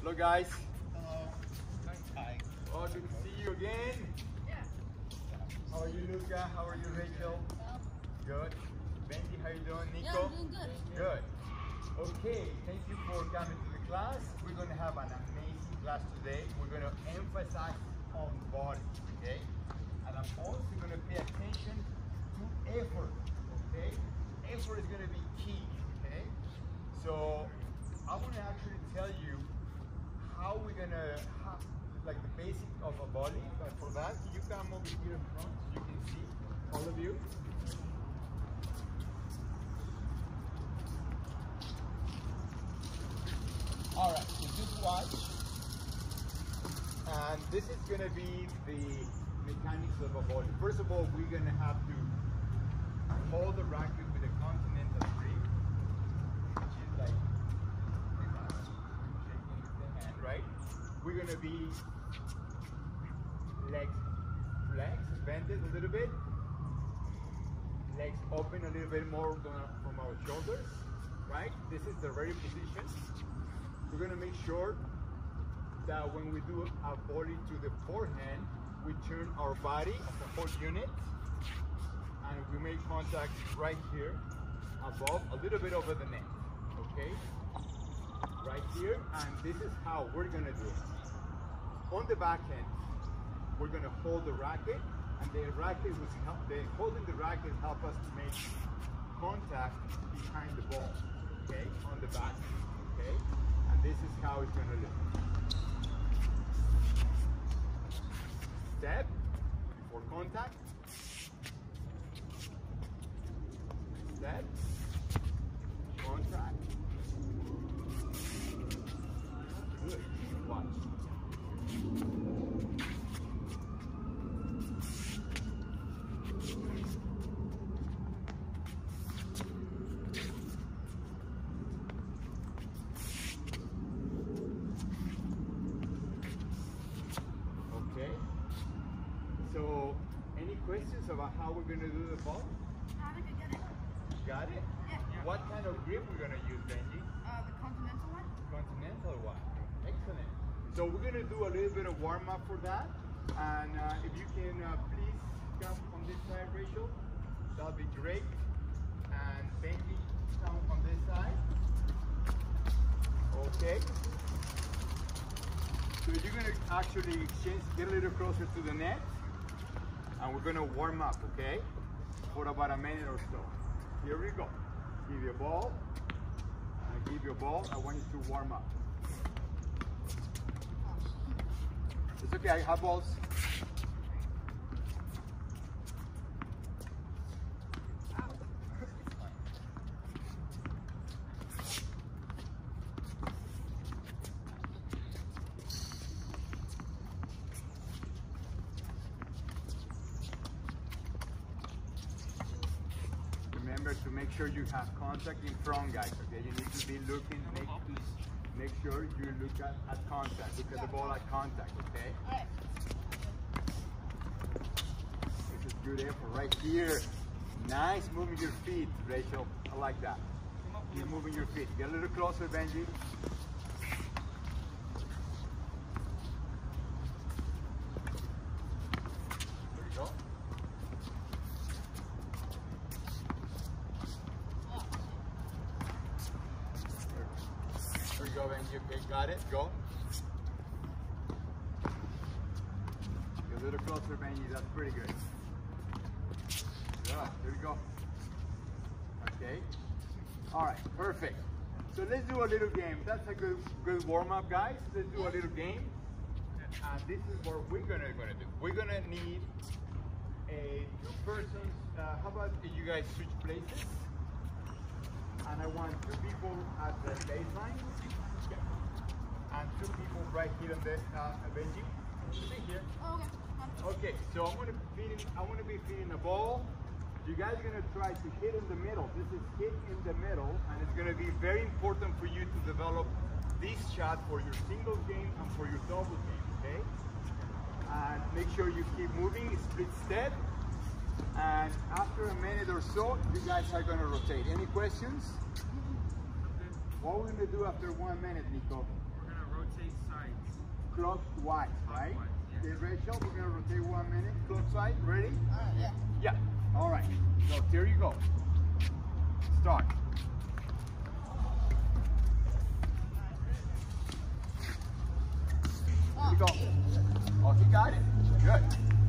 Hello guys. Hello. Hi. Oh, good to see you again. Yeah. How are you, Luca? How are you, Rachel? Good. Benji, how you doing? Nico? Yeah, I'm doing good. Good. Okay, thank you for coming to the class. We're going to have an amazing class today. We're going to emphasize on body, okay? And I'm also going to pay attention to effort, okay? Effort is going to be key, okay? So I want to actually tell you how we're going to have like the basic of a body. But for that, can you come over here in front so you can see, all of you? All right, so just watch. And this is going to be the mechanics of a body. First of all, we're going to have to hold the racket with a continental grip, which is like shaking the hand, right? We're going to be legs flexed, bended a little bit, legs open a little bit more from our shoulders, right? This is the ready position. We're going to make sure that when we do our body to the forehand, we turn our body as a whole unit, and we make contact right here above, a little bit over the neck, okay? Right here, and this is how we're going to do it. On the backhand, we're going to hold the racket, and the racket was holding the racket help us to make contact behind the ball, okay? On the backhand, okay? And this is how it's going to look. Step before contact. Step. Contact. Good. Watch. Okay. So, any questions about how we're going to do the ball? I think I get it. Got it? Yeah. What kind of grip we're going to use, Benji? The continental one? Continental one. Excellent. So we're going to do a little bit of warm-up for that. And if you can please come on this side, Rachel, that'll be great. And Benji, come on this side. Okay. So you're going to actually exchange, get a little closer to the net, and we're going to warm up, okay? For about a minute or so. Here we go. Give you a ball. I give you a ball. I want you to warm up. It's okay, I have balls. Remember to make sure you have contact in front, guys, okay? You need to be looking, make sure you look at contact, look at the ball at contact, okay? Alright. This is good effort right here. Nice moving your feet, Rachel. I like that. Keep moving your feet. Get a little closer, Benji. There you go. There you go, Benji. Okay, got it. Go. Get a little closer, Benji. That's pretty good. Yeah, there you go. Okay. All right, perfect. So let's do a little game. That's a good warm-up, guys. Let's do a little game. And this is what we're gonna do. We're gonna need two persons. How about you guys switch places? And I want two people at the baseline, and two people right here on the Benji. Sit here. Oh, okay. Okay, so I want to be feeding the ball. You guys are going to try to hit in the middle. This is hit in the middle, and it's going to be very important for you to develop this shot for your singles game and for your doubles game, okay? And make sure you keep moving, split step. And after a minute or so, you guys are going to rotate. Any questions? What are we going to do after 1 minute, Nico? We're going to rotate sides. Clockwise, right? Clockwise, yeah. Okay, Rachel, we're gonna rotate 1 minute. Clockwise, ready? Yeah. Yeah. All right. So there you go. Start. Here we go. Oh, he got it. Good.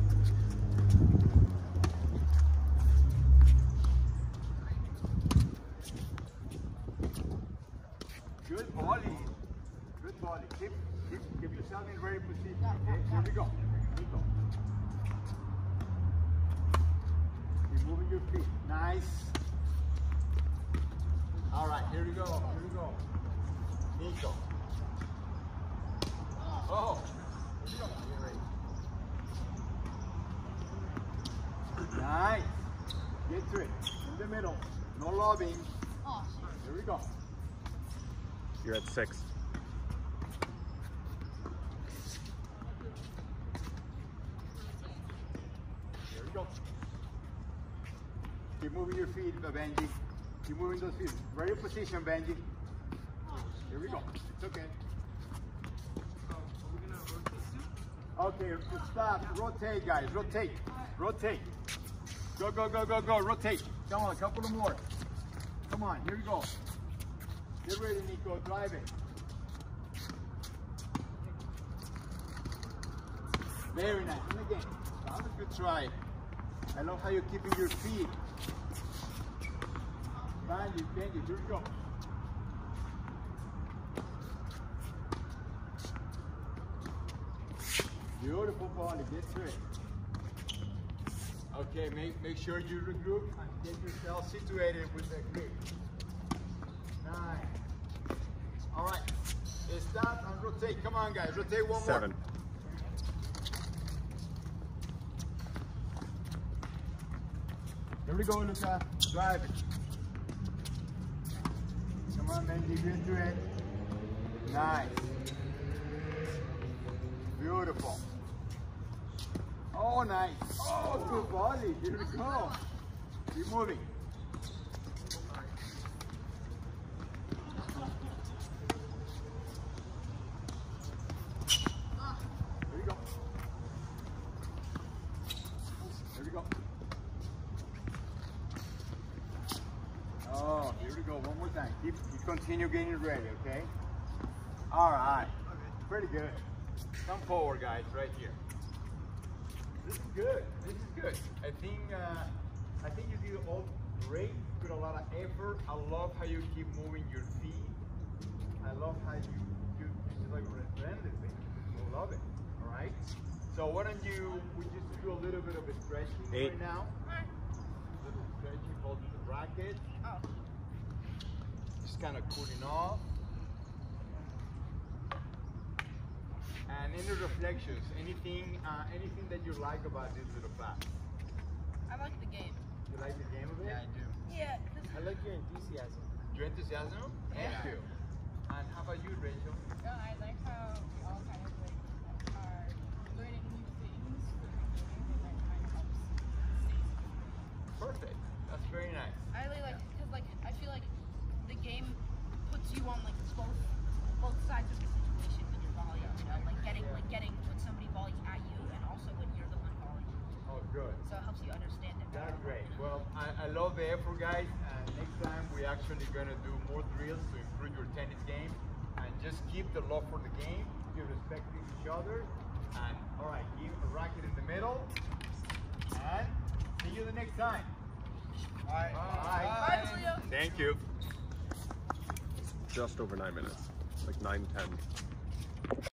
Good volley. Good volley. Keep yourself in very position. Okay, here we go. Here we go. Keep moving your feet. Nice. All right, here we go. Here we go. Nico. Oh. Here we go. Get ready. Nice. Get to it. In the middle. No lobbing. Oh, Here we go. You're at 6. Here we go. Keep moving your feet, Benji. Keep moving those feet. Ready position, Benji. Here we go. It's okay. So, are we gonna rotate soon? Okay, stop. Rotate, guys. Rotate. Rotate. Go, go, go, go, go. Rotate. Come on, a couple of more. Come on, here we go. Get ready, Nico. Drive it. Very nice. And again, that was a good try. I love how you're keeping your feet. Benji, Benji, here we go. Beautiful volley. Get to it. Okay, make sure you regroup and get yourself situated with the grip. Nice. All right. Stop and rotate. Come on, guys. Rotate one 7. more. Here we go, Luca. Drive it. Come on, Benji. Get into it. Nice. Beautiful. Oh, nice. Oh, good volley. Here we go. Keep moving. Here we go. Here we go. Oh, here we go. One more time. Keep continue getting ready, okay? All right. Pretty good. Come forward, guys, right here. This is good. This is good. I think you did all great. Put a lot of effort. I love how you keep moving your feet. I love how you just like relentlessly. I love it. All right. So why don't we just do a little bit of a stretching 8. right now. A little stretching, holding the racket. Oh. Just kind of cooling off. And any reflections, anything that you like about this little class? I like the game. You like the game of it? Yeah, I do. Yeah. I like your enthusiasm. Your enthusiasm? Thank Yeah. you. And how about you, Rachel? I like how we all kind of like are learning new things for the game, and that kind of helps stay safe. Perfect. That's very nice. I really like because like I feel like the game puts you on like both sides of the situation when you're volleying. You know, like getting when somebody volleys at you, and also when you're the one volleying. Oh, good. So it helps you understand it. That's great. Well, I love the effort, guys. And next time we're actually going to do more drills to improve your tennis game. And just keep the love for the game. Keep respecting each other. And all right, keep a racket in the middle. And see you the next time. Bye. Bye. Bye, Julio. Thank you. Just over 9 minutes. Like 9:10.